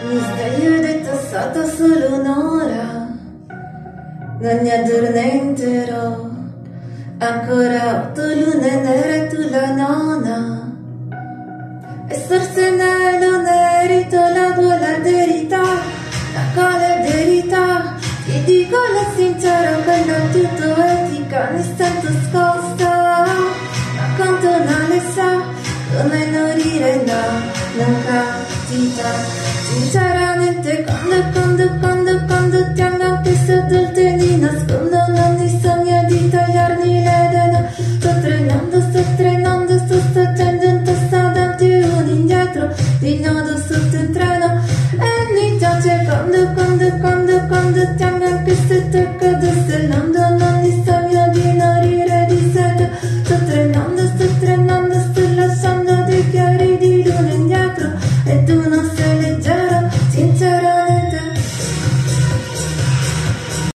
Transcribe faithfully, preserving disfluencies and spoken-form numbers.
Mi sveglio ed è passata solo un'ora, non mi addormenterò. Ancora otto lune nere, tu la nona. E forse non merito la tua verità, la quale verità. Ti dico la sincera, quella più poetica, mi sento scossa. Ma quanto non le sa, come non ridere là, non capita. Sinceramente quando, quando, quando, quando ti hanno appeso dolce mi nascondo, non mi sogno di tagliarmi le dita. Sto trenando, sto trenando, sto facendo un tasto davanti e un indietro, di nodo sotto un treno. E mi piace quando, quando